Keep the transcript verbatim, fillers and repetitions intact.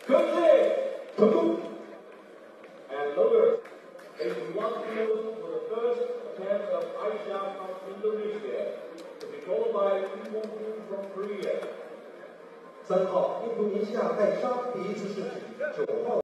Complete. Boom. And loaders. eighty-one kilos for the first attempt of Aisha from Indonesia, to be followed by Kim Won-hu from Korea. 三号印度尼西亚艾莎第一次试举九号。